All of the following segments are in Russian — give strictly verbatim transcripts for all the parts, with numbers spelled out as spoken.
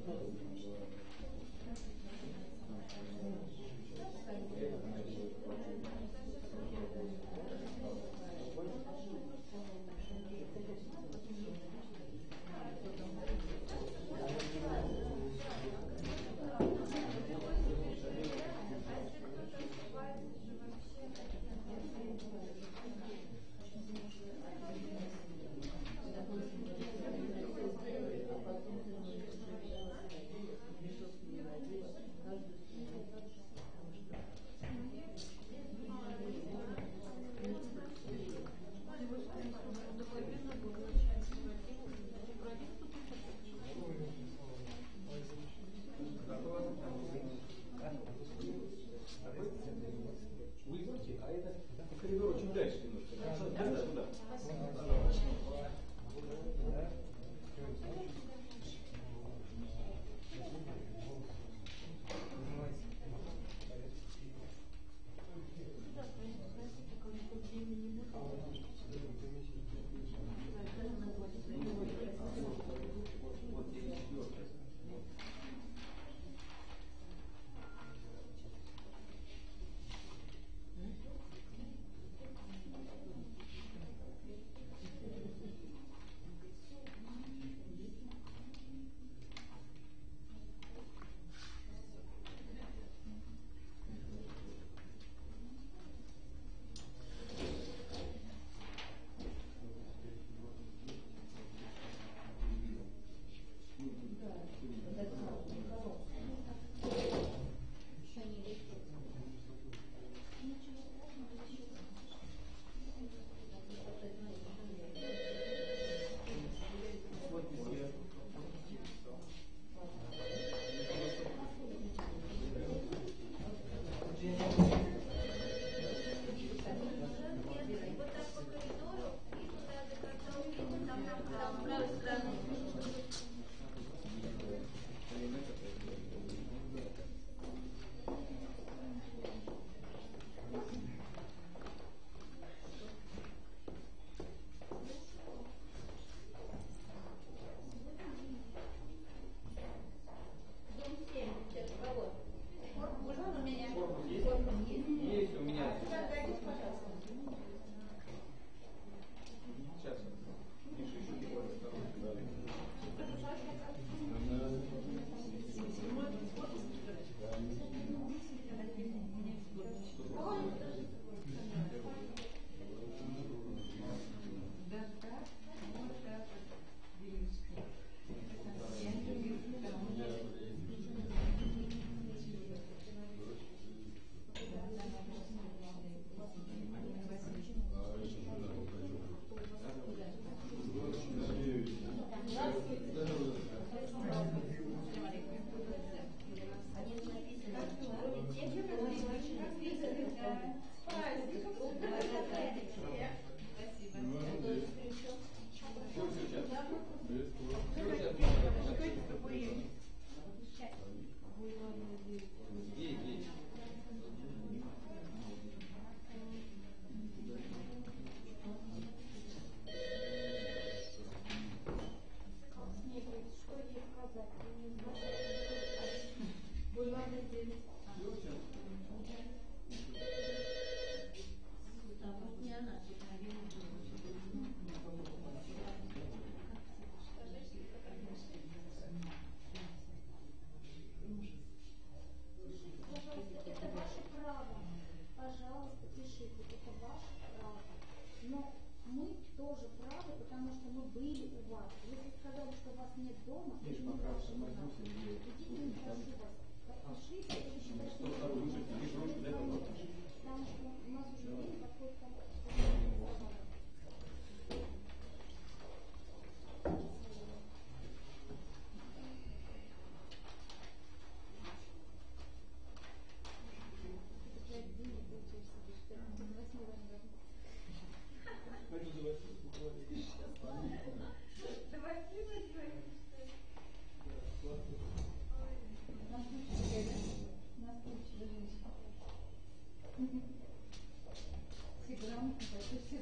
Сиграм,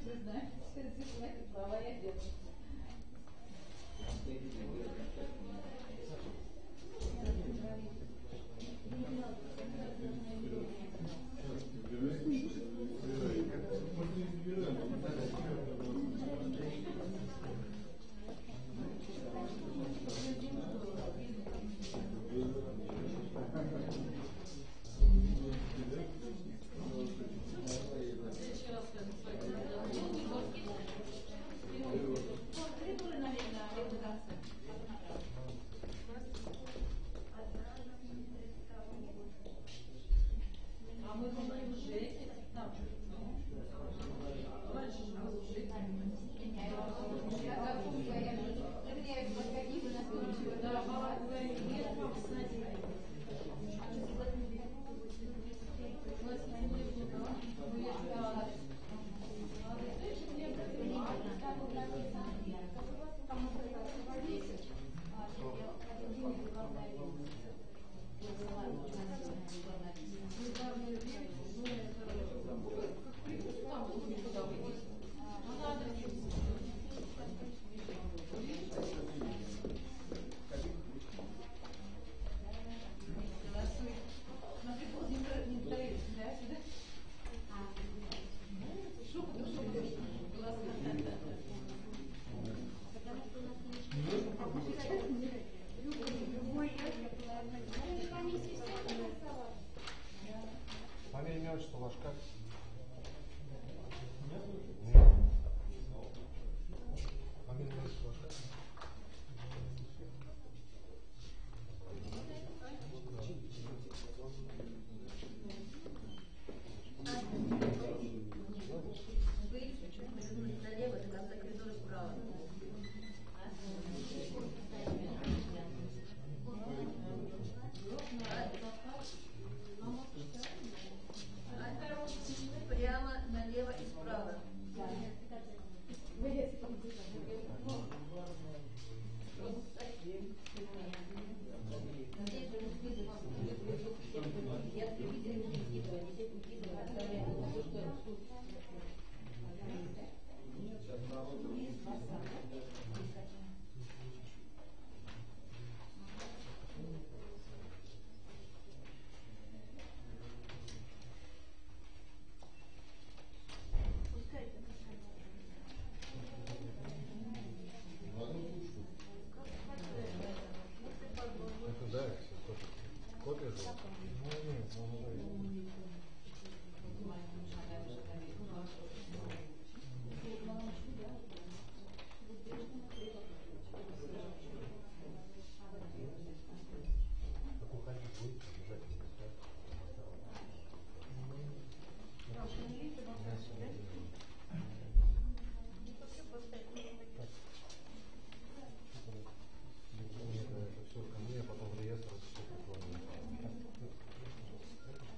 Все ко мне, потом в реестр.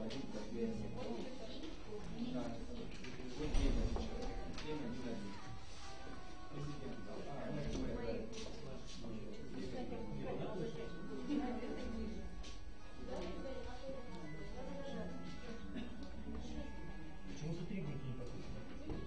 Почему сотрудники не подписаны?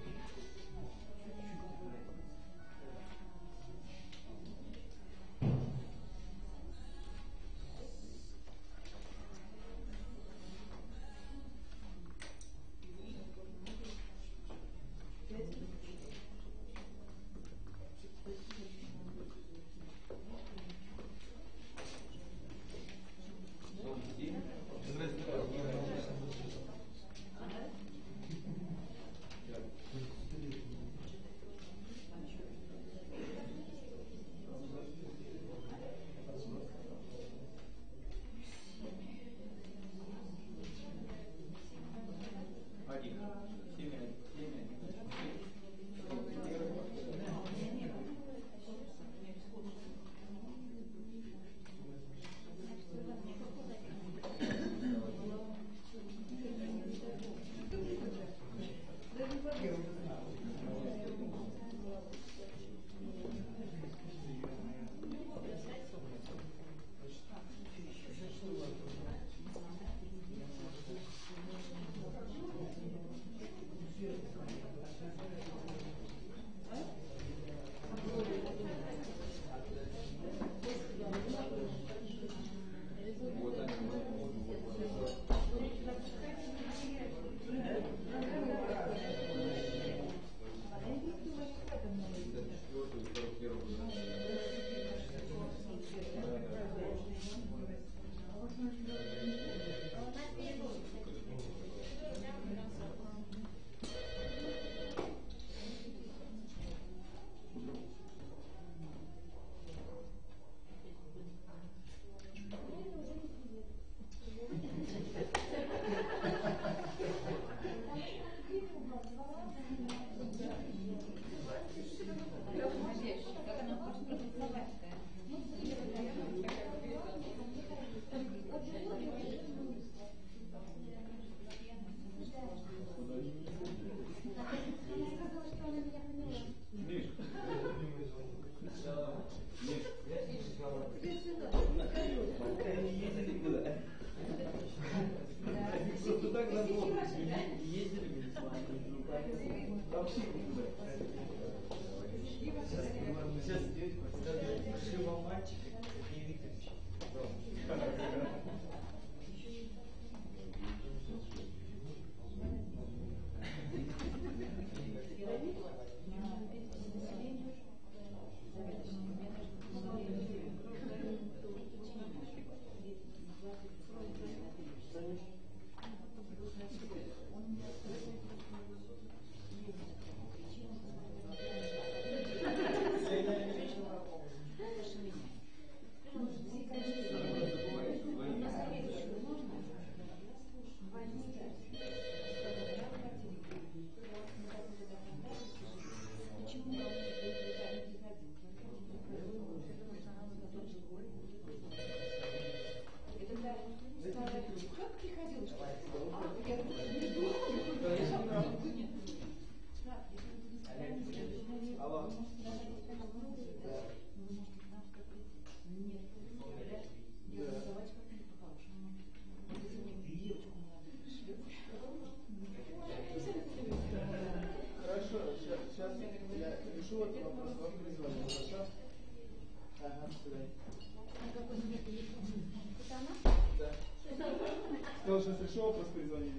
Сказал, что если что, вопрос перезвонили.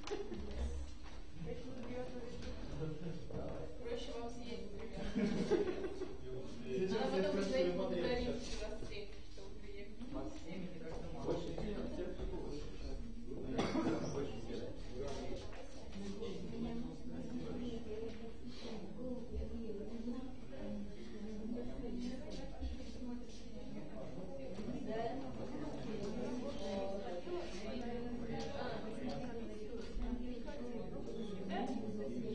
Проще вам съездить, ребята. Сейчас А я потом просто звонить смотрел. благодарить вас всех, что вы приехали. Очень сильно, все, Да?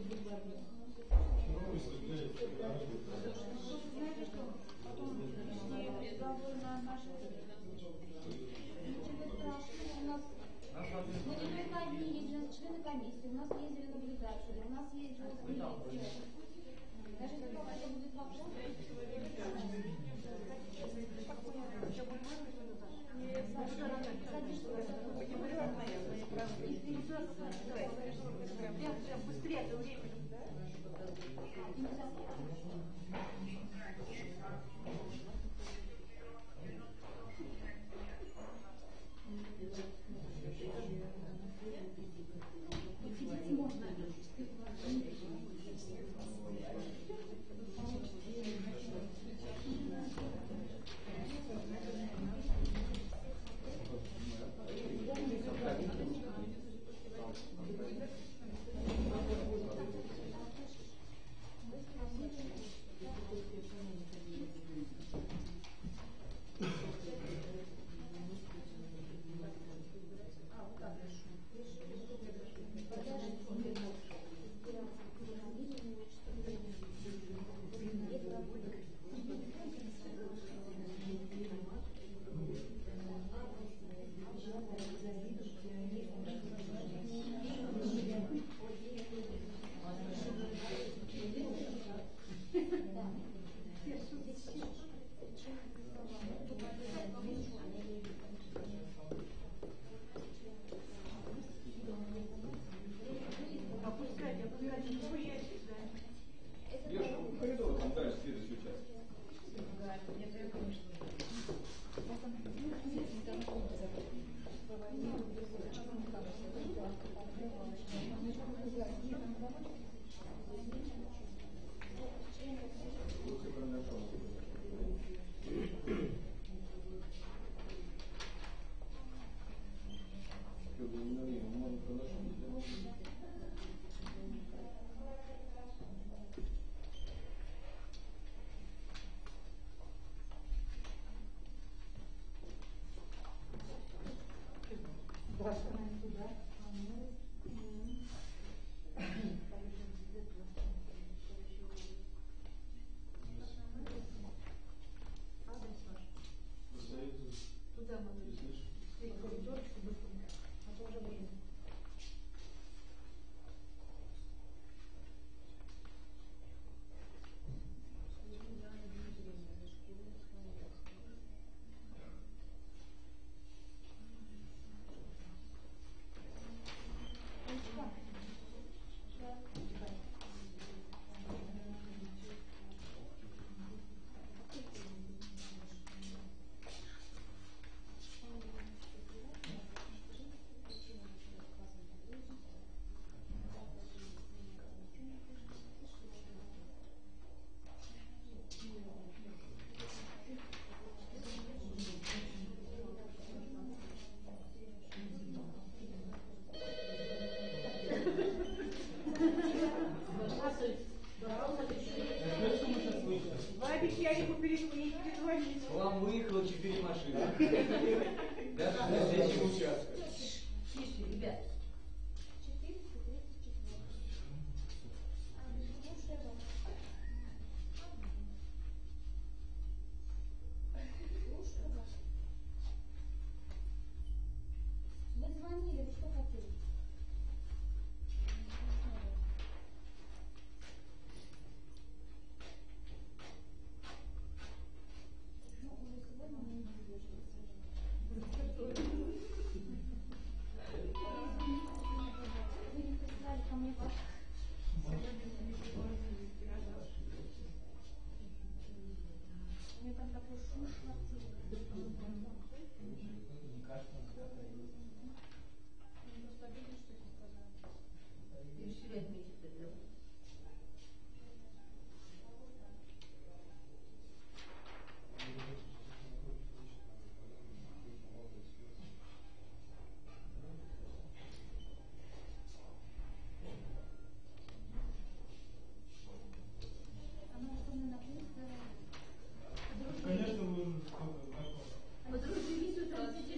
Члены комиссии, у нас ездили наблюдатели, у нас ездили милиция. Даже если это будет вопрос, быстрее, это время. К вам выехало четыре машины. Даже на третьем участке. Тише, ребят. Вы звонили, вы что хотели? Ну, уже сегодня мы не задерживаемся. Вы не прислали ко мне ваш... У меня там такой шум в квартире. Просто обидно, что не сказали. Решили отметить это. Она особенно находится... Конечно, вы уже знакомы. Подружились, утратили.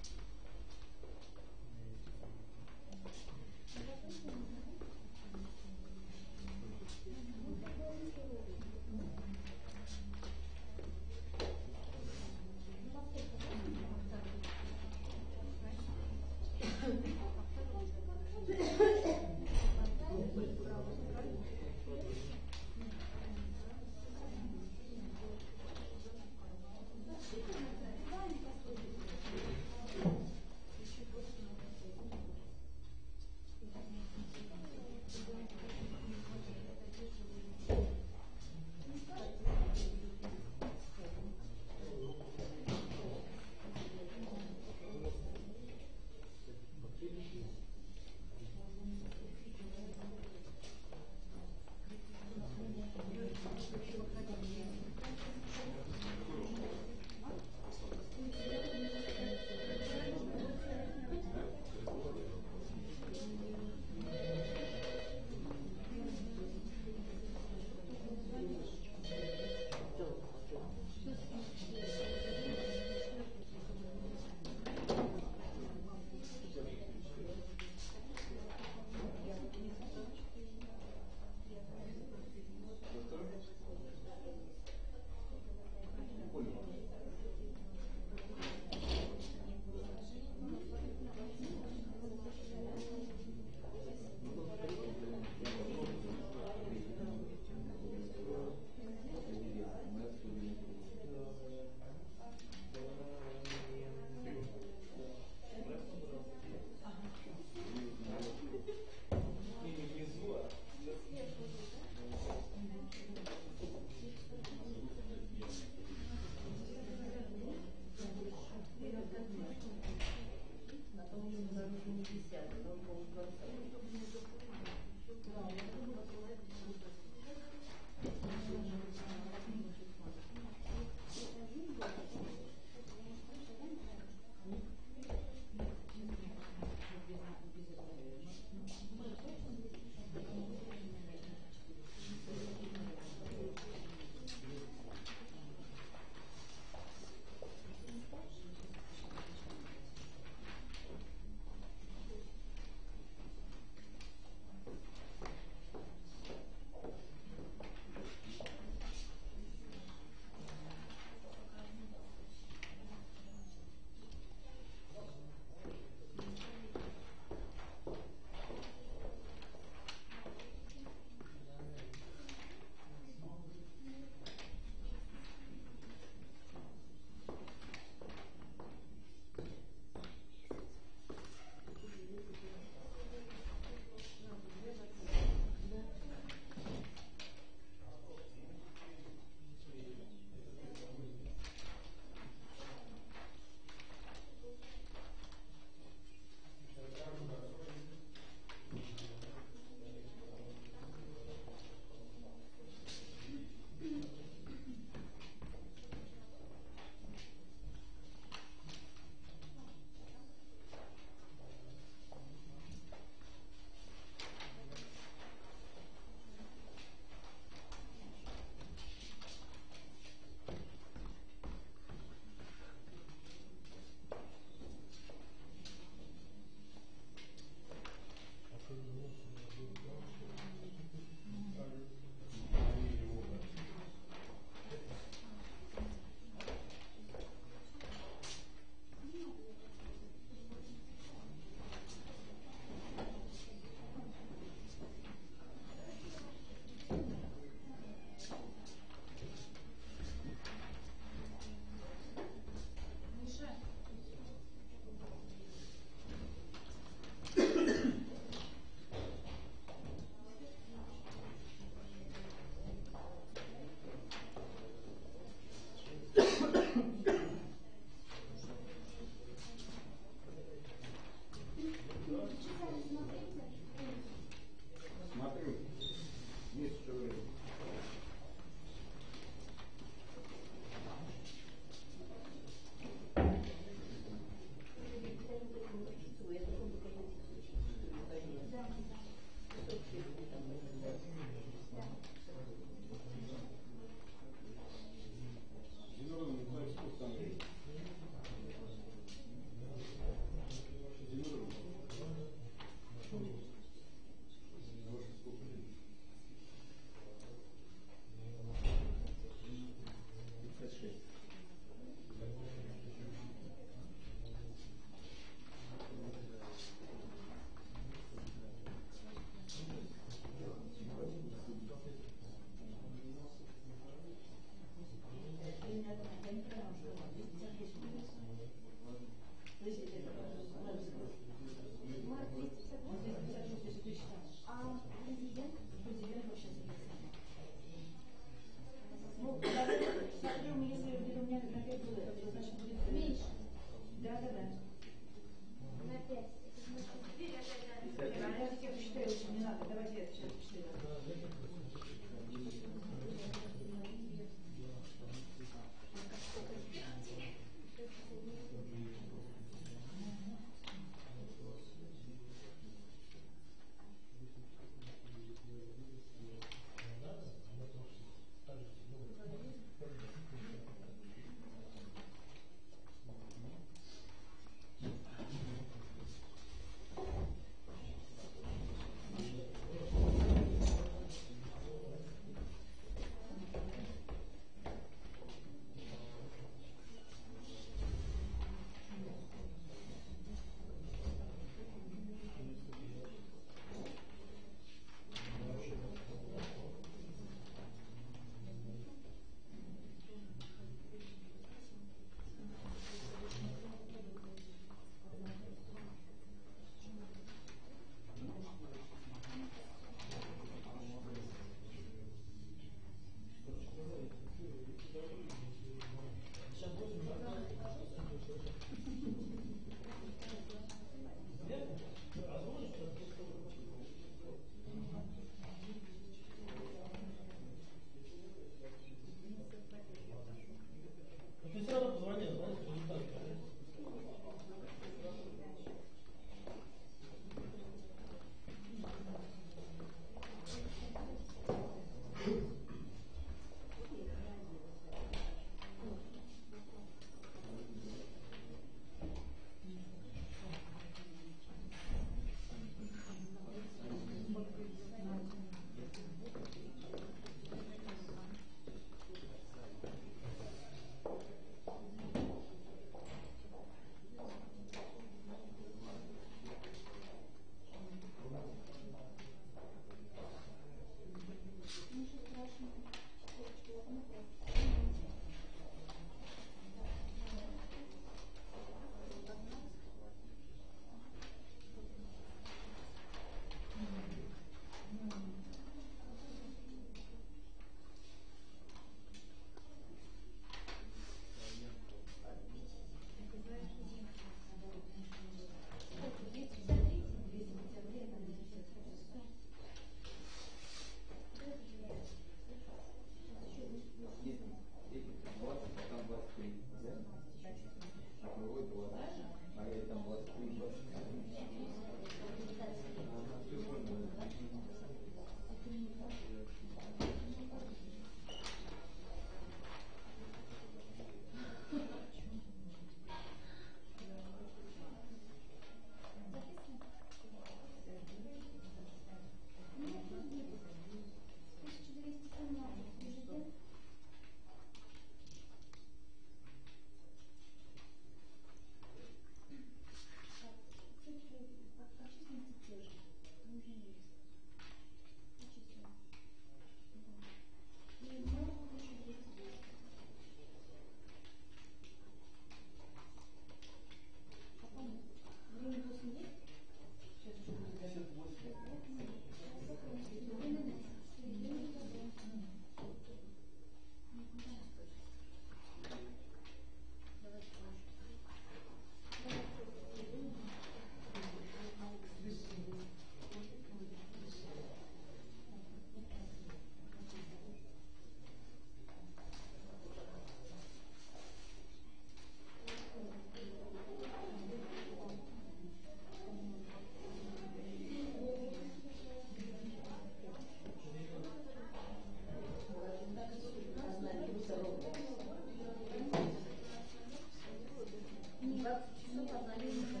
двадцать часов одновременно.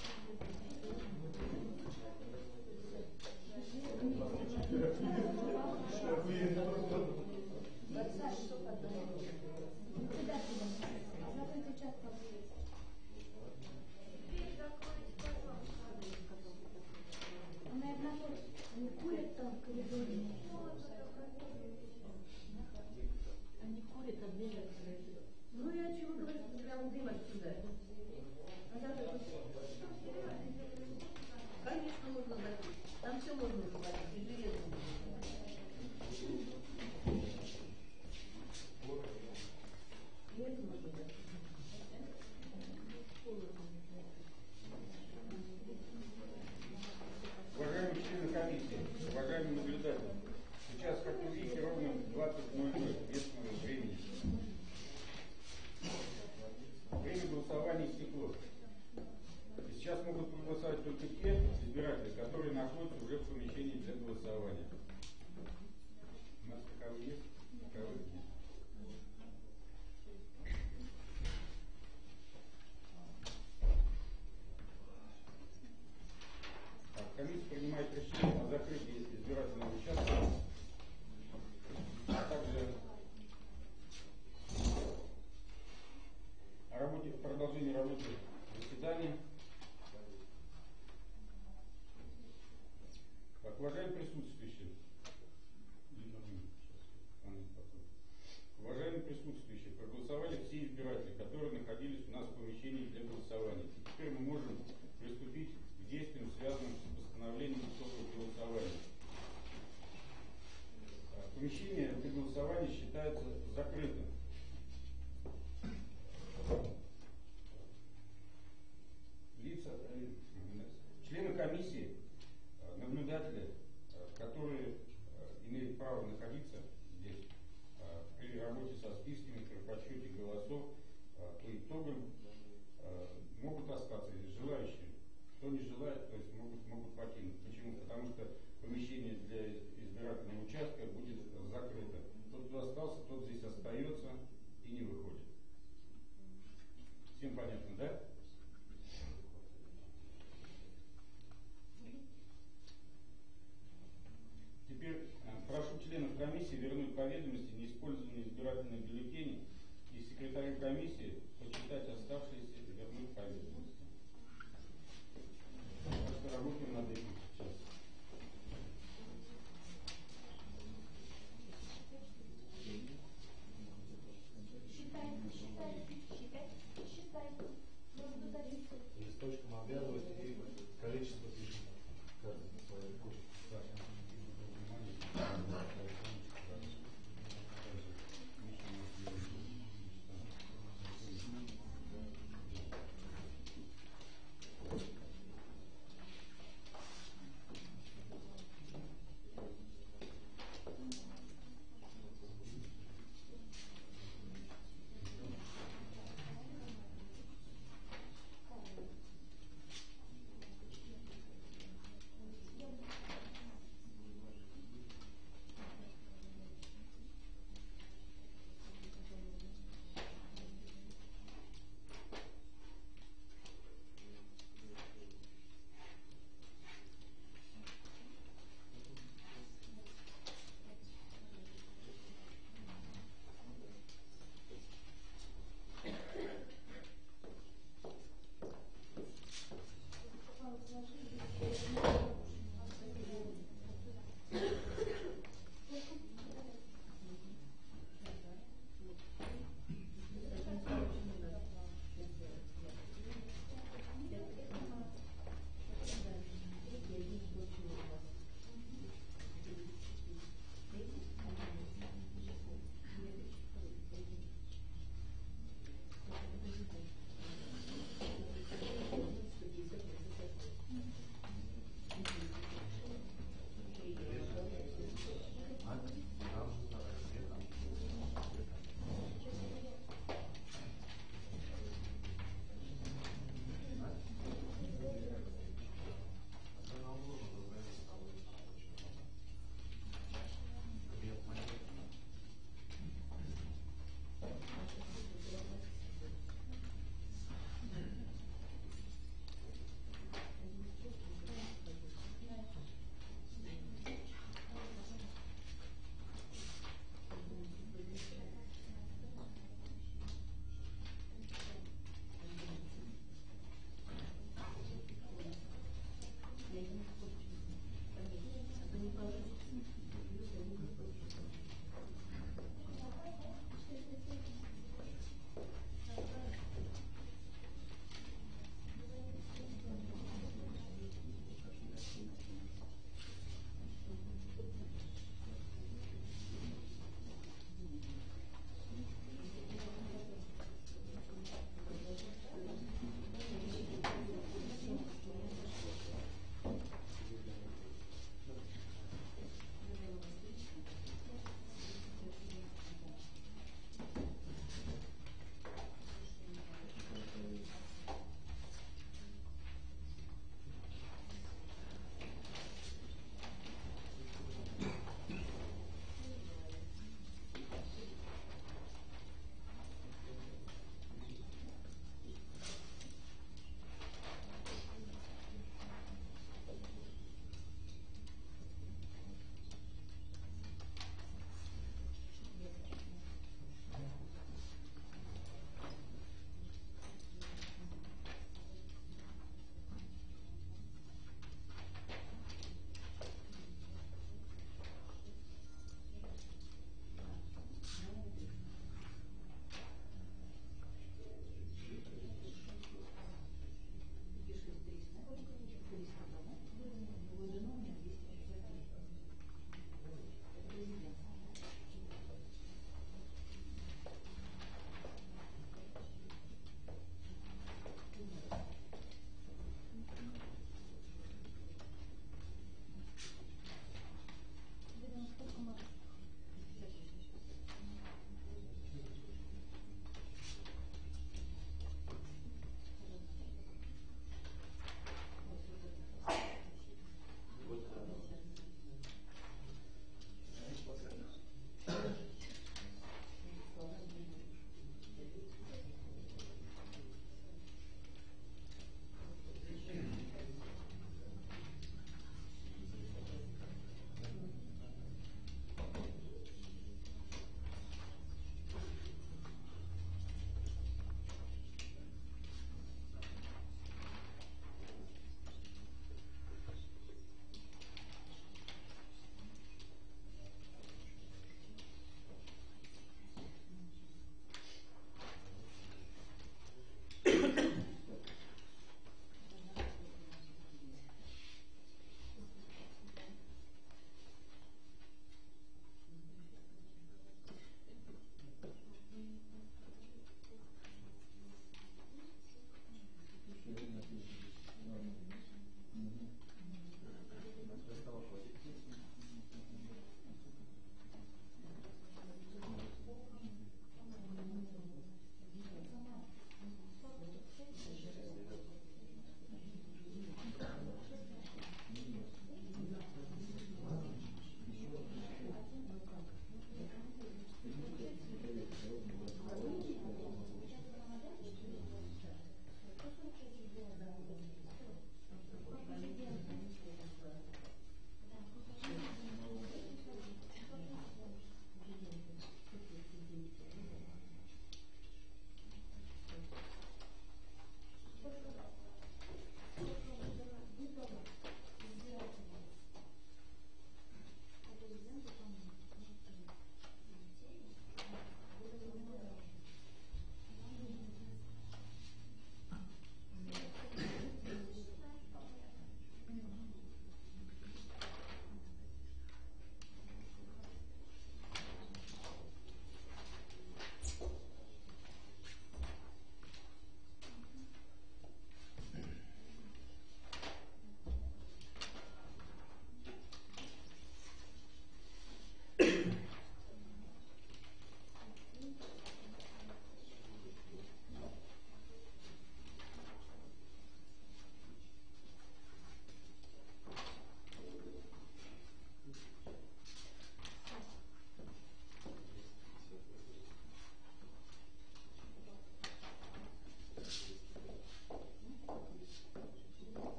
двадцать часов одновременно. Ребята, закрытый чат поблизости. Он, наверное, не курит там в коридоре. Они курят, а двигаются. Ну я чего говорю, что прям дым отсюда. Конечно, можно запить. Там все можно запить. И железо. И это можно запить. Уважаемые члены комиссии, уважаемые наблюдатели, сейчас, как вы видите, ровно двадцать ноль ноль местного времени. Время голосования истекло. И сейчас могут проголосовать только те избиратели, которые находятся уже в помещении для голосования. У нас таковые есть? Таковых нет. Комиссия принимает решение о закрытии избирательного участка, а также о работе, продолжении работы заседания. Так, уважаемые присутствующие, уважаемые присутствующие, проголосовали все избиратели, которые находились у нас в помещении для голосования. И теперь мы можем приступить к действиям, связанным с постановлением итогов голосования. Помещение для голосования считается закрытым. Лица, члены комиссии, наблюдатели, которые имеют право находиться здесь при работе со списками, при подсчете голосов, по итогам могут остаться желающие. Кто не желает, то есть могут, могут покинуть. Почему? Потому что помещение для избирательного участка будет закрыто. Тот, кто остался, тот здесь остается и не выходит. Всем понятно, да? Теперь прошу членов комиссии вернуть по ведомости неиспользованные избирательные бюллетени и секретарю комиссии посчитать оставшиеся и вернуть по ведомости. Так что работаем над этим сейчас. Считай, считай, считай, считай. Можно добиться. Листочком обвязывать и количество пишем. Каждый на своей куче.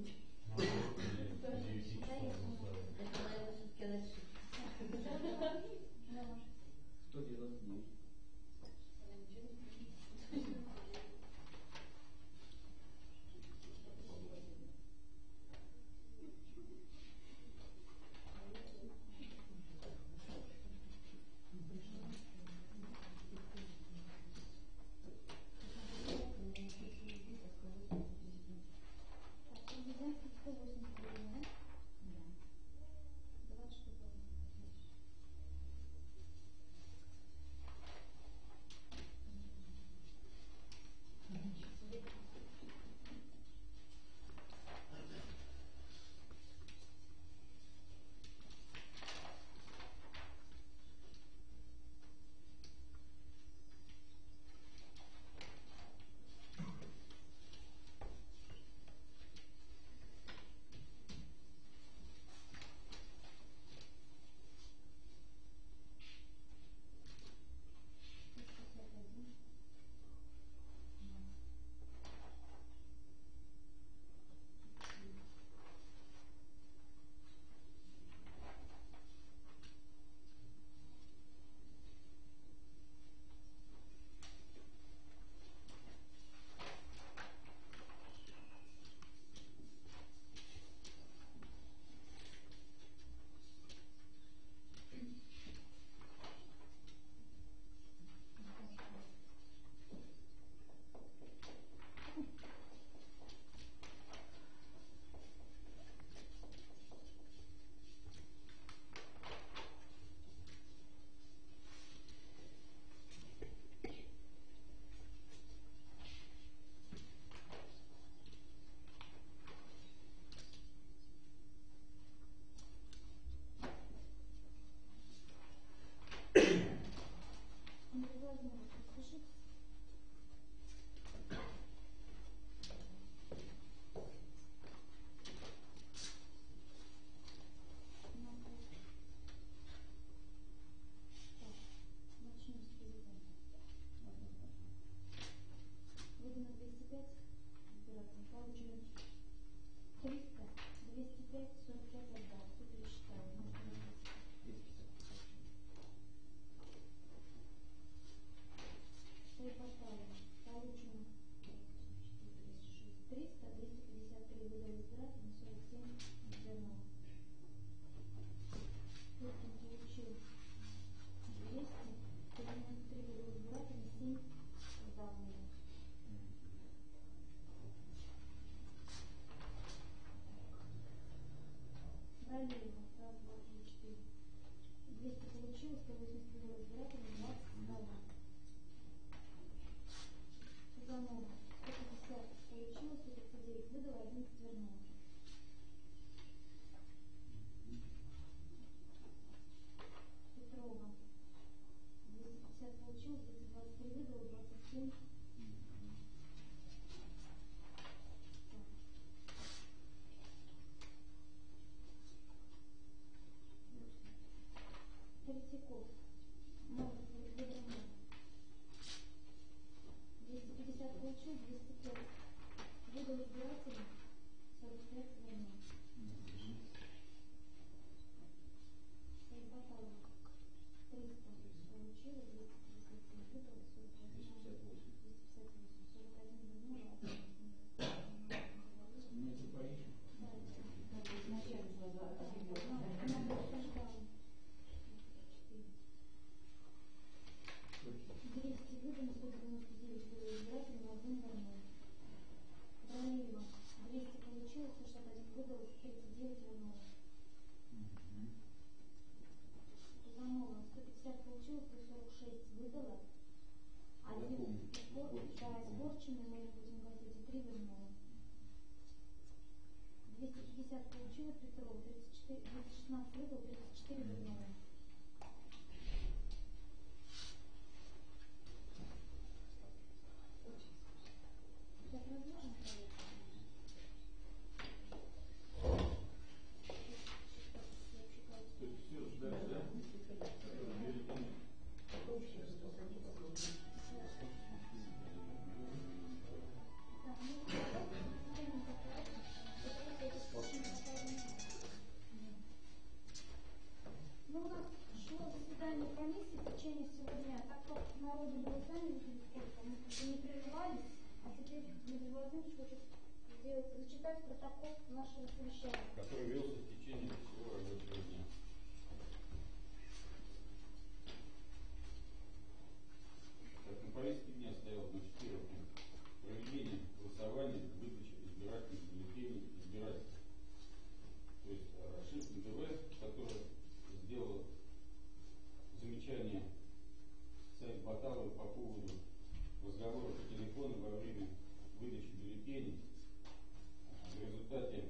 девяти часов заставили. Это, наверное, все-таки она ошибка. сто девяносто девять. Президентский сто восемьдесят гривен, да? двадцать штук. прочитать протокол нашего совещания. который велся в течение всего рабочего дня. Так, на повестке дня стояло, значит, первое. Проведение голосования, выдача избирательных бюллетеней избирателей. То есть Рашид эн тэ вэ, который сделал замечание Саид Баталовой по поводу разговора по телефону во время выдачи бюллетеней. В результате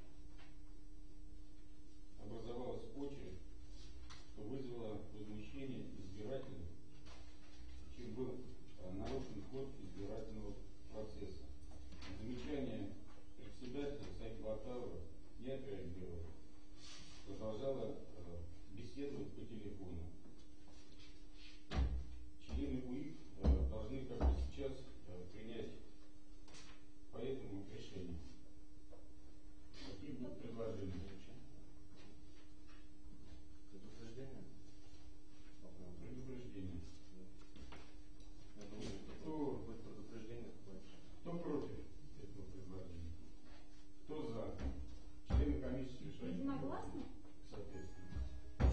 образовалась очередь, что вызвало возмущение избирателей, чем был нарушен ход избирательного процесса. Замечание председателя Саид Баталова не отреагировала, продолжала беседовать по телефону. Члены УИК должны, как и сейчас, принять по этому решение. Какие будут предложения? Предупреждение? Предупреждение. Я думаю, Кто, будет предупреждение такое. кто против этого предложения? Кто за? Члены комиссии решают. Единогласно? Соответственно.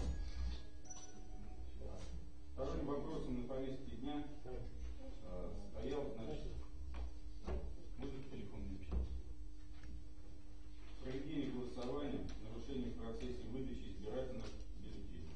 Вторым вопросом на повестке дня э, стоял, значит, будет телефонный общение. Проведение голосования, нарушение в процессе выдачи избирательных бюллетеней.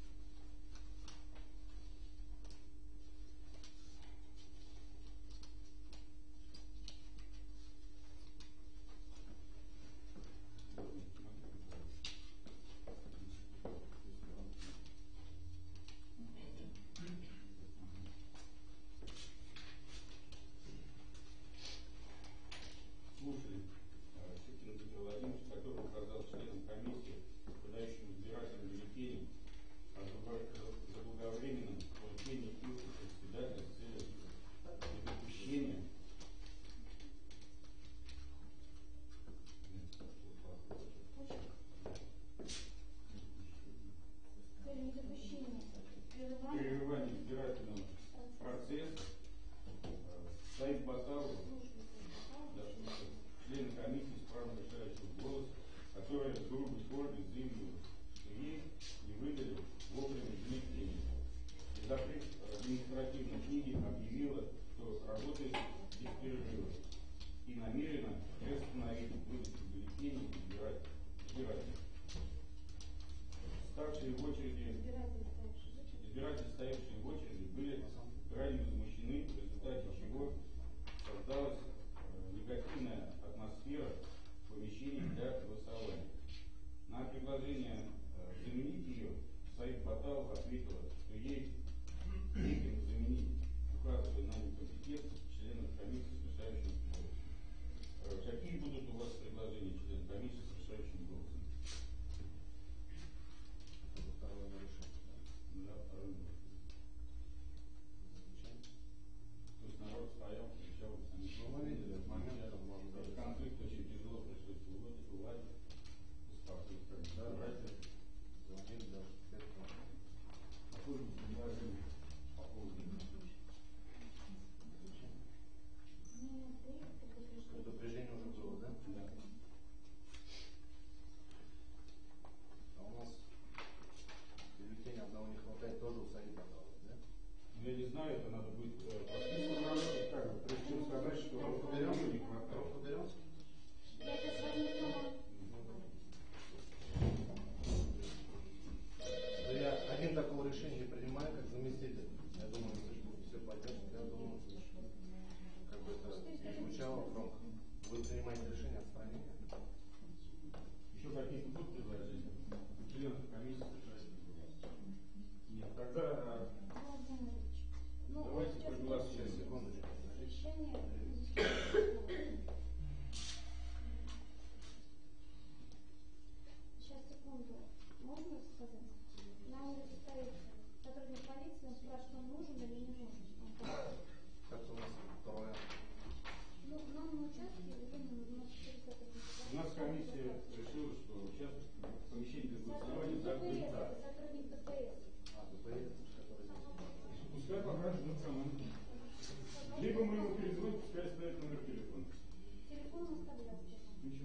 Слушали Щукина Дмитрия Владимировича, который указал членам комиссии, подающим избирательные бюллетени, о заблаговременном получении их у председателя с целью недопущения Недопущение. Прерывание. прерывания избирательного процесса. Саид Баталов, члены комиссии с правом решающего голоса, которая в грубой форме заявила, что ей не выдали вовремя бюллетени. Редактор административной книги объявила, что работает без перерыва и намерена приостановить выдачу бюллетеней избирателей. Ставшие в очереди избиратели, стоявшие в очереди, были крайне возмущены, в результате чего создалась э, негативная атмосфера в помещении для голосования. На предложение э, заменить ее Саид Баталов ответила, что ей неким заменить, указывая на некомпетентность членов комиссии с решающим голосом. Э, какие будут у вас предложения членов комиссии с решающим голосом? Второе нарушение. Да, второй вопрос. То есть народ стоял, кричал, сами. Ну, мы видели этот момент, там можно Этот даже... конфликт очень тяжело пришлось уладить, уладить, успокоить, как бы, Да, собрать. звонили даже спецслужбам. Какое предложение по поводу Предупреждение уже было, да? да. А у нас бюллетеня одного не хватает, тоже у Саида Баталова, да? Ну, я не знаю, это надо будет э, по списку работать, как бы, прежде чем сказать, что Трубку кому берем? не хватает. Трубку берем? Я сейчас возьму. Но я один такого решения не принимаю, как заместитель. Я думаю, если все пойдет, я думаю, как бы это не звучало громко. Вы принимаете решение о отстранении. Еще какие-то будут предложения? У членов комиссии решать. Нет, тогда э, Владимирович. Ну, давайте сейчас проголосуем. Сейчас, секундочку. Совещание. Сейчас, секунду. Можно сказать? Нам не состоит сотрудник полиции, он спрашивает, он нужен или не нужен. Он говорит, Как у нас второе? ну, нам на участке, я думаю, у нас через это У нас комиссия решила, что участвовать в помещении для голосования сотрудник так будет так. ДПС, сотрудник ДПС. А, ДПС, который здесь. Пускай пока ждут команду. Либо мы ему перезвоним, пускай ставит номер телефона. Телефон он оставлял. Ничего.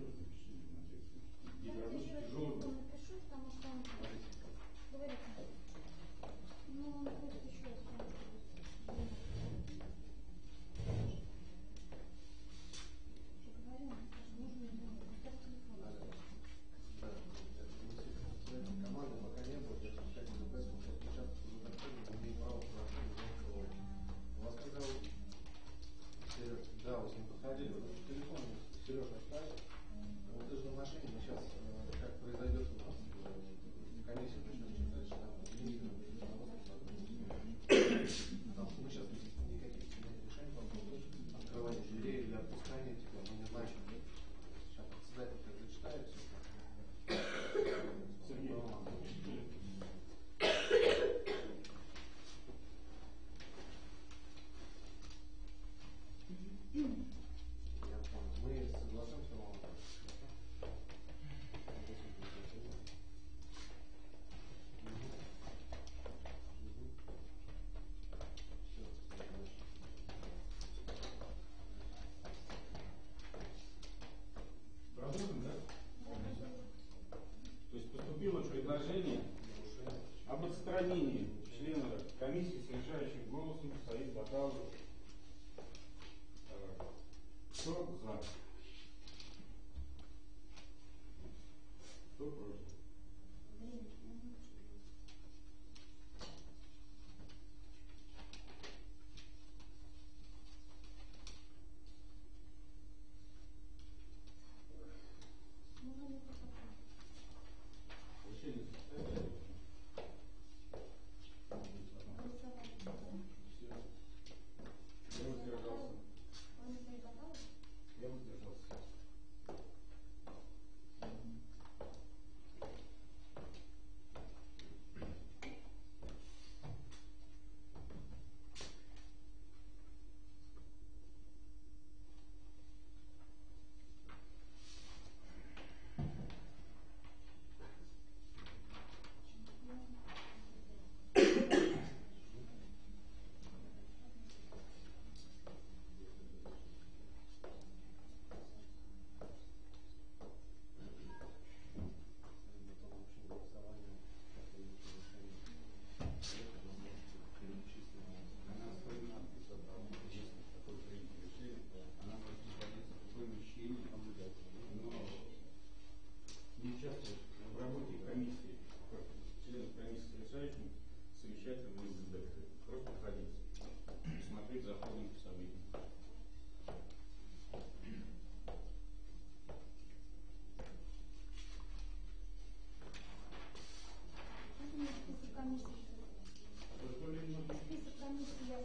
не участвовать в работе комиссии, как членов комиссии с решающим совещательным наблюдателем. Просто находиться и смотреть за ходом событий. Список комиссий. Список комиссий я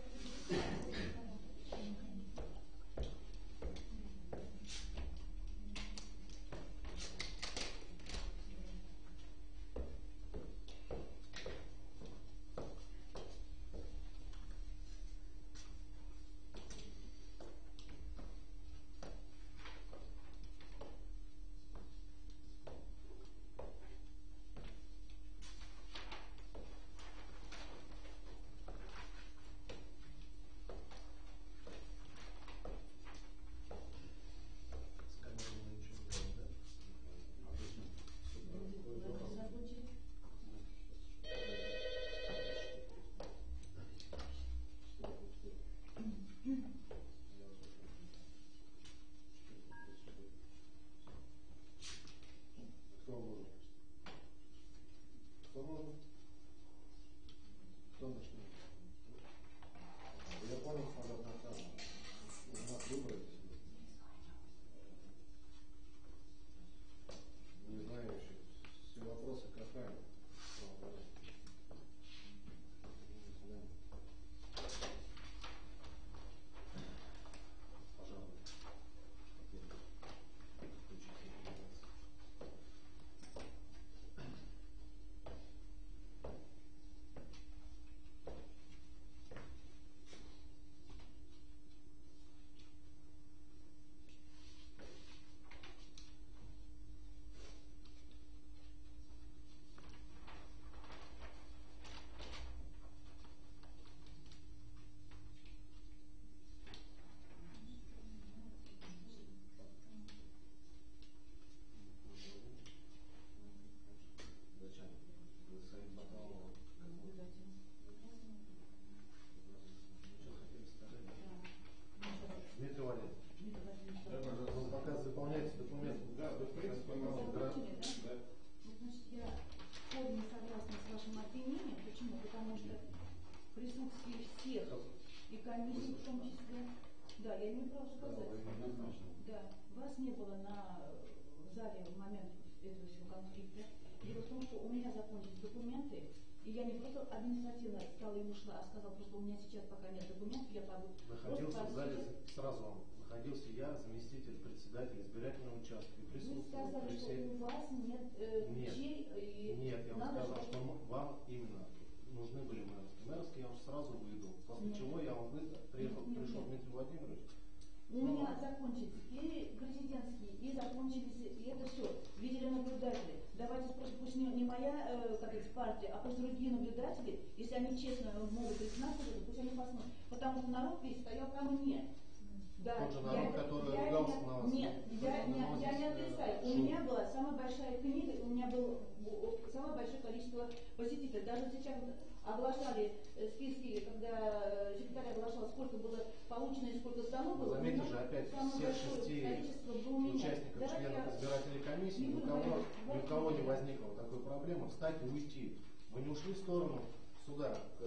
административно стала ему шла, сказал, просто у меня сейчас пока нет документов, я пойду. Находился в зале, сразу вам, находился я, заместитель председателя избирательного участка. Вы сказали, что у вас нет э, ключей и нет, я вам сказал, что вам именно нужны были мэровские. Мэровские я вам сразу выйду, после нет. чего я вам выйду, приехал, нет, пришел нет. Дмитрий Владимирович. У ну, меня закончились и президентские, и закончились, и это все. Видели наблюдатели. Давайте просто пусть не, не моя э, как это, партия, а пусть другие наблюдатели, если они честно могут признаться, то пусть они посмотрят. Потому что народ весь стоял ко мне. Да, тот же народ, я, который я, ругался я, на вас. Нет, я, я, я не отрицаю. У меня была самая большая книга, у меня было самое большое количество посетителей. Даже сейчас вот оглашали списки, когда секретарь оглашал, сколько было получено и сколько сдано было. Заметьте же, опять всех шести участников, членов избирательной комиссии, ни у кого, ни у кого не возникло такой проблемы встать и уйти. Вы не ушли в сторону сюда, к,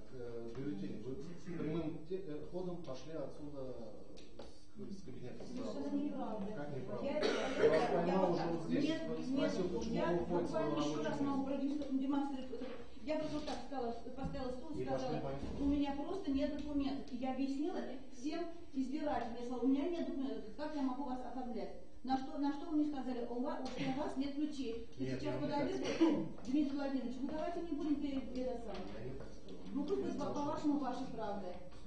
к бюллетеню. Вы прямым ходом пошли отсюда с кабинета. Совершенно неправда. Как неправда? Я, я вас поймал уже вот здесь. Нет, Спросил, нет, почему я вы уходите на буквально еще рабочее раз могу продемонстрировать. Я просто вот так встала, поставила стул и сказала, у меня просто нет документов. И я объяснила всем избирателям. Я сказала, у меня нет документов, как я могу вас оформлять? На что, на что вы мне сказали, у вас, у вас нет ключей. И нет, сейчас подойдет Дмитрий Владимирович, ну давайте не будем перед это самое. Ну пусть будет по-вашему ваша правда.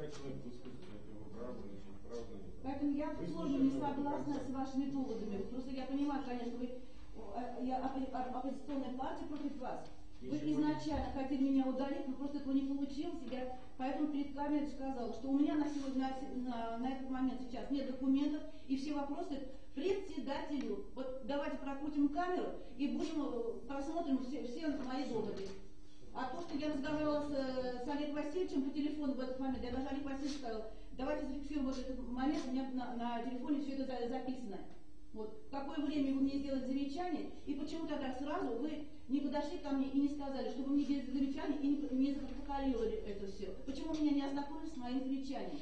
Поэтому я тоже не согласна с вашими доводами. Просто я понимаю, конечно, вы я оппозиционная партия против вас. Вы изначально хотели меня удалить, но просто этого не получилось. Я поэтому перед камерой сказала, что у меня на сегодня, на, на этот момент сейчас нет документов, и все вопросы председателю. Вот давайте прокрутим камеру и будем просмотрим все, все мои доводы. А то, что я разговаривала с, с Олегом Васильевичем по телефону в этот момент, я даже Олег Васильевич сказал, давайте зафиксируем вот этот момент, у меня на, на телефоне все это записано. Вот. В какое время вы мне сделали замечание, замечания, и почему тогда сразу вы не подошли ко мне и не сказали, что вы мне делаете замечания и не, не запротоколировали это все? Почему меня не ознакомили с моим замечанием?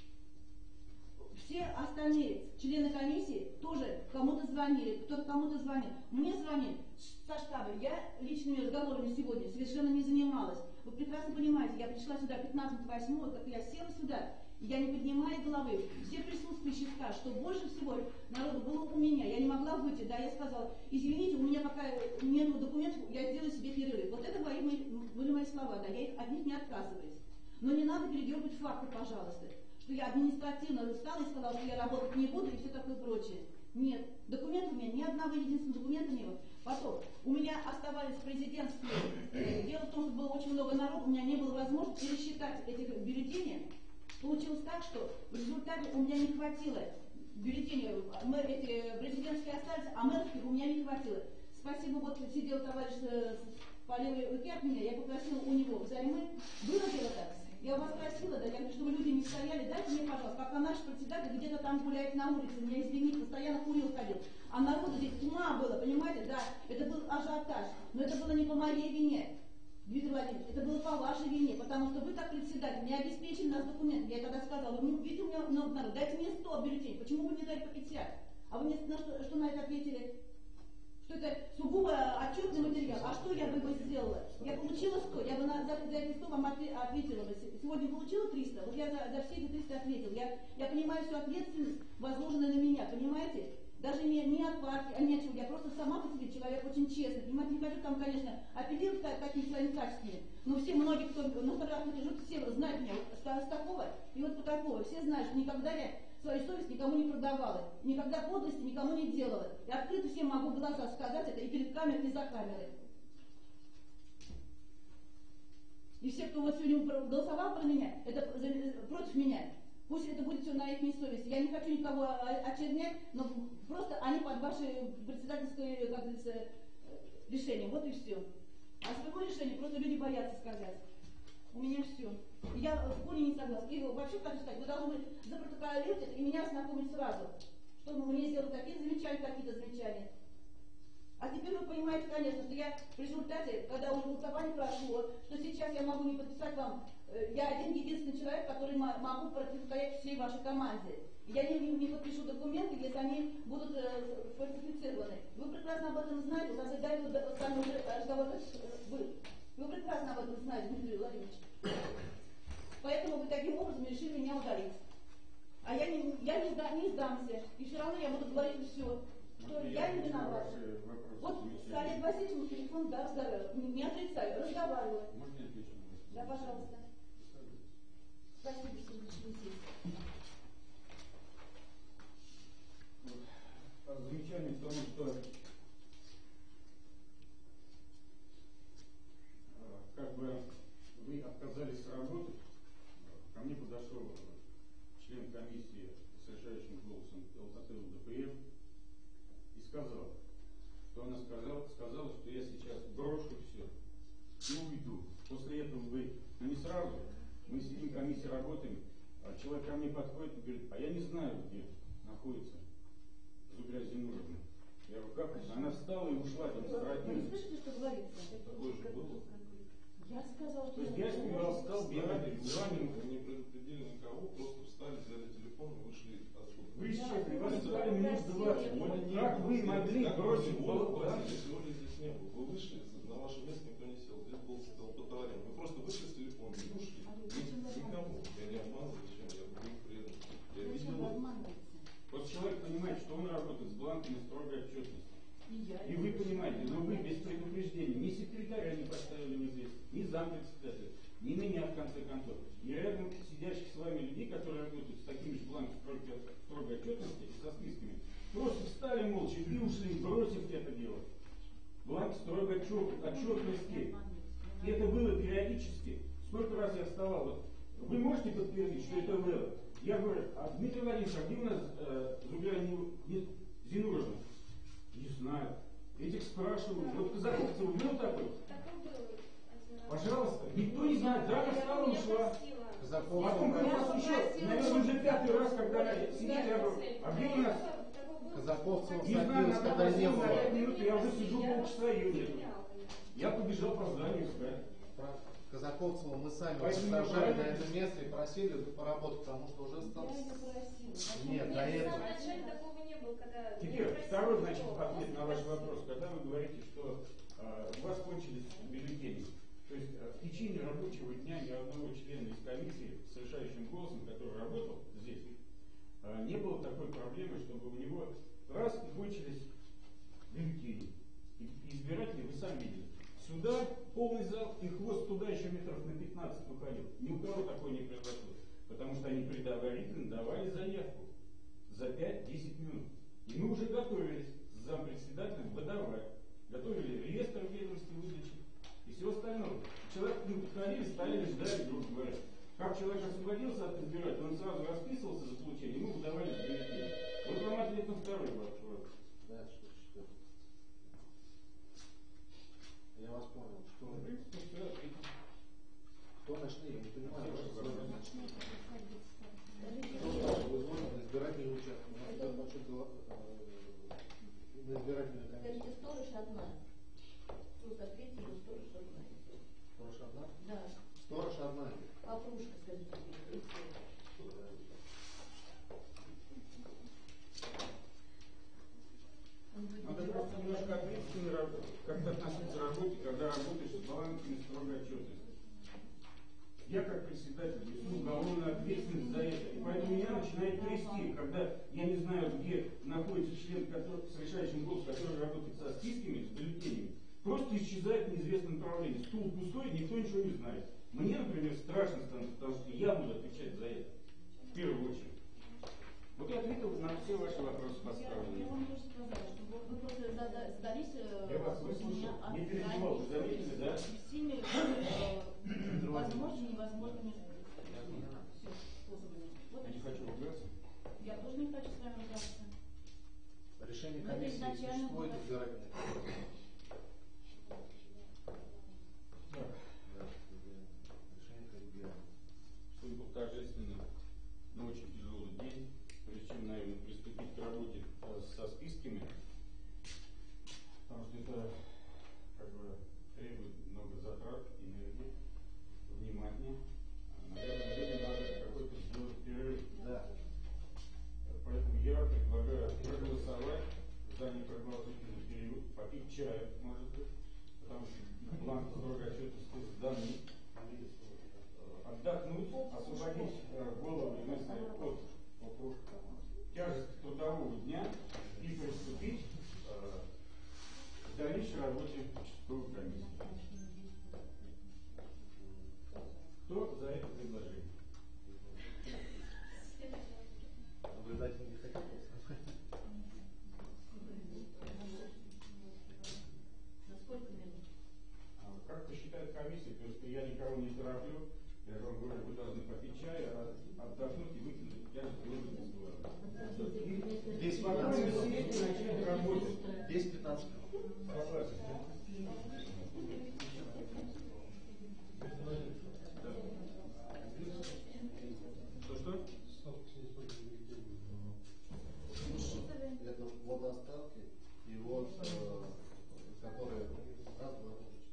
Все остальные члены комиссии тоже кому-то звонили, кто-то кому-то звонил. Мне звонили со штаба. Я личными разговорами сегодня совершенно не занималась. Вы прекрасно понимаете, я пришла сюда пятнадцатого восьмого, как я села сюда, я не поднимая головы. Все присутствующие скажут, что больше всего народу было у меня. Я не могла выйти, да, я сказала, извините, у меня пока нет документов, я сделаю себе перерыв. Вот это мои, были мои слова, да, я их, от них не отказываюсь. Но не надо передергивать факты, пожалуйста. Что я административно устала и сказала, что я работать не буду и все такое прочее. Нет, документов у меня ни одного единственного документа не было. Потом, у меня оставались президентские, э, дело в том, что было очень много народу, у меня не было возможности пересчитать этих бюллетеней. Получилось так, что в результате у меня не хватило бюллетеней, мы, эти президентские остались, а мэрских у меня не хватило. Спасибо, вот сидел товарищ э, по левой руке от меня, я попросила у него взаймы. Было дело так? Я у вас просила, да, я говорю, чтобы люди не стояли, дайте мне, пожалуйста, пока наш председатель где-то там гуляет на улице, меня извините, постоянно курил, ходил. А народу здесь тьма было, понимаете, да, это был ажиотаж, но это было не по моей вине, Дмитрий Владимирович, это было по вашей вине, потому что вы как председатель не обеспечили нас документами. Я тогда сказала, вы видите, у меня много народу, дайте мне сто бюллетеней, почему вы мне дали по пятьдесят? А вы мне на что, что на это ответили? Что это сугубо отчетный материал. А что я бы бы сделала? Я получила сто, я бы на, за, за эти сто вам ответила бы. Сегодня получила триста, вот я за, за все эти триста ответила. Я, я понимаю всю ответственность, возложенную на меня, понимаете? Даже не, не от партии, а не от чего. Я просто сама по себе человек очень честный. Понимаете, не хочу там, конечно, апеллировать к таким своим качествам. Но все, многие, кто на вторых лежит, все знают меня вот, с, с такого и вот по такого. Все знают, что никогда я свою совесть никому не продавала, никогда подлости никому не делала. И открыто всем могу в глаза сказать это и перед камерой, и за камерой. И все, кто вот сегодня голосовал про меня, это против меня, пусть это будет все на их совести. Я не хочу никого очернять, но просто они под ваше председательское, как говорится, решение. Вот и все. А своего решения просто люди боятся сказать. У меня все. Я в корне не согласна. И вообще хочу сказать, вы должны запротоколировать это и меня ознакомить сразу. Что мне сделали такие замечания, какие-то замечания. А теперь вы понимаете, конечно, что я в результате, когда уже голосование прошло, что сейчас я могу не подписать вам, я один единственный человек, который могу противостоять всей вашей команде. Я не, не подпишу документы, если они будут э, фальсифицированы. Вы прекрасно об этом знаете, у нас и до этого с вами уже разговор был. Вы прекрасно об этом знаете, Дмитрий Владимирович. Поэтому вы таким образом решили меня удалить. А я не, я не, сда, не сдамся. И все равно я буду говорить все. Что я не виновата. Вот с Олегом Васильевичем телефон, да, разговариваю. Не отрицаю, разговариваю. Можно я отвечу? Да, пожалуйста. Спасибо, что пришли здесь. Замечание в том, что как бы вы отказались работать, ко мне подошел член комиссии с решающим голосом ЛКТ ЛДПР и сказал, что она сказала, сказала, что я сейчас брошу все и уйду. После этого вы, ну не сразу, мы сидим, комиссия работаем, а человек ко мне подходит и говорит, а я не знаю, где находится Зубля Зинуровна. Я говорю, как это? Она встала и ушла там с родиной. Вы слышите, что говорится? Такой же был. Я сказала, что... То есть я сказал, стал бегать, звонил. Вы не предупредили никого, просто встали, взяли телефон и вышли отсюда. Вы исчезли, вас ждали минут двадцать. Как вы могли бросить голову? Сегодня здесь не было. Вы вышли, на ваше место никто не сел. Здесь был столпотворение. Вы просто вышли с телефона и ушли. Никому. Я не обманываю, зачем? Я был предан. Я видел. Вот человек понимает, что он работает с бланками строгой отчетности. И вы понимаете, но вы без предупреждения ни секретаря не поставили в известность, ни зампредседателя, ни меня в конце концов. И рядом сидящих с вами людей, которые работают с такими же бланками строгой, строгой отчетности и со списками, просто встали молча и ушли, бросив это дело. Бланк строгой отчетности. И это было периодически. Сколько раз я вставал, вот, вы можете подтвердить, что это было? Я говорю, а Дмитрий Владимирович, а где у нас э, Зубля Зинуровна? Не знаю. Этих спрашивают. Вот Казаховцев был такой? Пожалуйста. Никто не знает. Да, она встала и ушла. Потом как раз еще, наверное, уже пятый раз, когда сидели, я говорю, а где у нас Казаковцева Не знаю, садилась, надо когда не было было. на пять минут, я уже сижу полчаса ее нет. Я побежал по зданию искать. Про Казаковцева мы сами Поэтому сажали я на это место и просили поработать, потому что уже стал... Я не просила. Нет, до Нет, в этого. самом начале такого не было, когда... Теперь не второй, просили значит, никого, ответ на ваш просто вопрос. Когда вы говорите, что э, у вас кончились бюллетени, то есть э, в течение рабочего дня ни одного члена из комиссии с решающим голосом, который работал здесь, э, не было такой проблемы, чтобы у него раз и кончились бюллетени. И, и избиратели, вы сами видели. Сюда полный зал, и хвост туда еще метров на пятнадцать уходил. Ни у кого такое не произошло. Потому что они предварительно давали заявку за пять-десять минут. И мы уже готовились с зампредседателем выдавать. Готовили реестр ведомости выдачи и все остальное. Человек не подходили, стояли, ждали, грубо говоря. Как человек освободился от избирателя, он сразу расписывался за получение, и мы выдавали бюллетени. Вот вам ответ на второй вопрос. Да, что, что. Я вас понял. Что, В принципе, все ответил. кто начни? Я не понимаю. Хорошо, Что хорошо. значит вызволен на избирательный участок? У нас идет большой дела- э, на избирательную комиссию. Скажите, сторож одна. Просто ответьте, что сторож одна. Сторож одна? Да. Сторож одна. Попрушка, скажите. и всё. Надо просто немножко ответственно раб- как-то относиться к работе, когда работаешь с балансами строгой отчетности. Я как председатель несу уголовную ответственность за это. И поэтому меня начинает трясти, когда я не знаю, где находится член который, с решающим голосом, который работает со списками, с бюллетенями. Просто исчезает в неизвестном направлении. Стул пустой, никто ничего не знает. Мне, например, страшно становится, потому что я буду отвечать за это. В первую очередь. Вот я ответил на все ваши вопросы Я, поставленные. я вам тоже сказала, что вы, вы просто зада- задались э, Я вас вопросом выслушал, о- не о перебивал, вы заметили, да? всеми э, возможными и невозможными всё, способами. Вот Я и не всё. хочу ругаться. Я тоже не хочу с вами ругаться. Решение Но это комиссии изначально существует было- избирательной комиссии. Да. Да, решение коллегиальное. Что был торжественный, но очень тяжелый день. Прежде чем, наверное, приступить к работе э, со списками, потому что это как бы требует много затрат, энергии, внимания. А, наверное, людям надо какой-то сделать перерыв. Да. Поэтому я предлагаю проголосовать за непродолжительный период, попить чаю, может быть, потому что бланк строгой отчетности сданы. Отдохнуть, освободить э, голову и мысли от тяжести трудового дня и приступить э, к дальнейшей работе участковой комиссии. Кто за это предложение? Наблюдатель не хотел. На сколько минут? А, Как посчитает комиссия, потому что я никого не тороплю, я вам говорю, вы должны попить чай, а отдохнуть и выкинуть тяжесть головы из головы. десять Спокойно пятнадцать сесть и начать работать. десять пятнадцать минут. Согласен. Да. Что-что? Это вот остатки и вот, э, которые раз, два,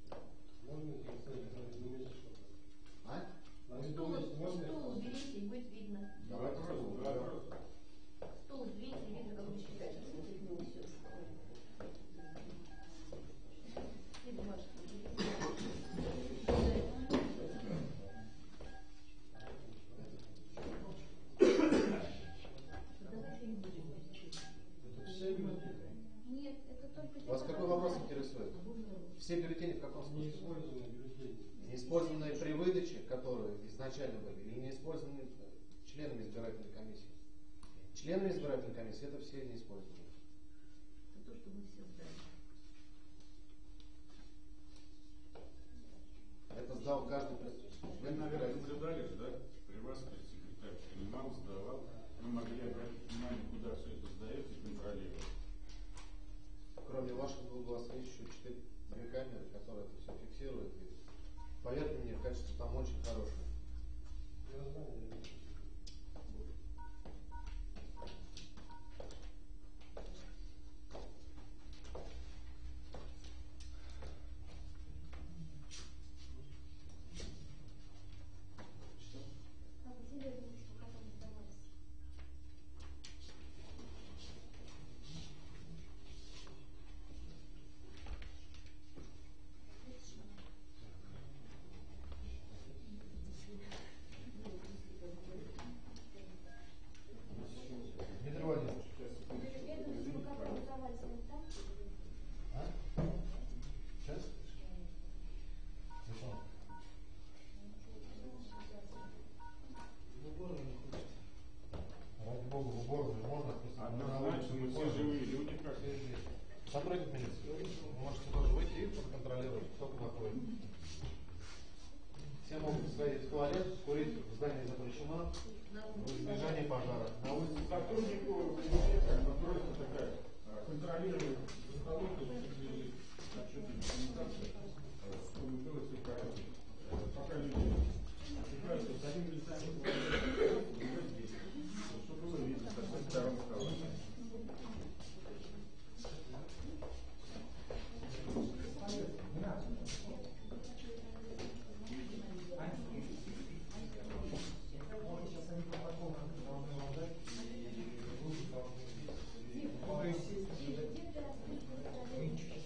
четыре. А? Стул, стул уберите, и будет видно. Вопрос, вопрос. Стул уберите, и видно, как вы считаете. Смотрите, не несет. И бумажки Нет, это только... Вас какой вопрос интересует? Все бюллетени в каком смысле? Неиспользованные при выдаче, которые изначально были, или неиспользованные членами избирательной комиссии? Членами избирательной комиссии это все неиспользованные. Это то, что мы все сдали. Это сдал каждый представитель. Вы, наверное, наблюдали же, да? При вас секретарь принимал, сдавал. Мы могли обратить внимание, куда все это сдается и контролировать. Кроме ваших двух, у вас есть еще четыре две камеры, которые это все фиксируют. И, поверьте мне, качество там очень хорошее. Я знаю. Можете тоже выйти и проконтролировать, кто куда ходит. Все могут сходить в туалет, курить в здании запрещено, в избежание пожара. На улице Сотруднику комитета просьба такая, контролировать за столом, чтобы лежит отчет документации, чтобы было все в порядке. Пока люди отдыхают, с одним лицом, чтобы было видно, со всех сторон стола. То есть,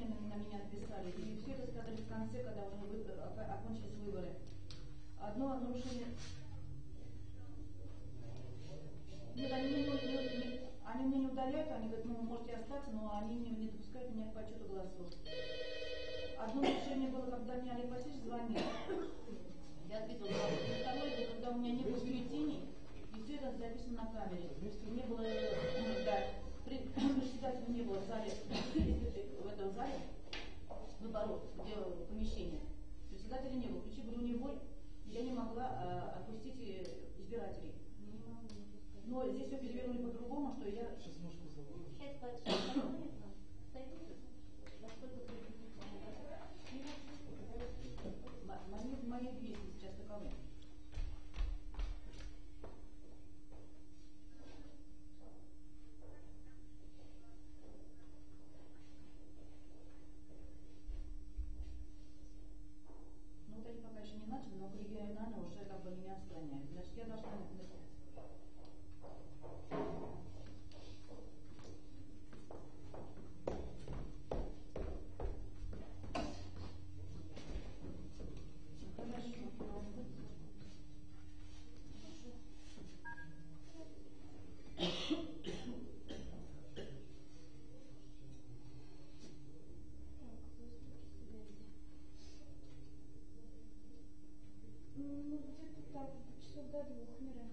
на, на меня отписали. И все это сказали в конце, когда уже вы, окончились выборы. Одно нарушение... Нет, они меня не, не, они меня не удаляют, они говорят, ну, можете остаться, но они не, не допускают меня к подсчету голосов. Одно решение было, когда мне Олег Васильевич звонил. Я ответила, второе было, когда у меня не было бюллетеней, и все это записано на камере. Не было, да, председателя не было в зале, в этом зале, наоборот, где помещение. Председателя не было, ключи были у него, и я не могла а, отпустить избирателей. Но здесь все перевернули по-другому, что я... Сейчас ножку забыла. Мои, мои действия сейчас таковы. Ну, вот они пока еще не начали, но регионально уже как бы меня отстраняют. Значит, я должна... Ну, где-то так, часов до двух, наверное.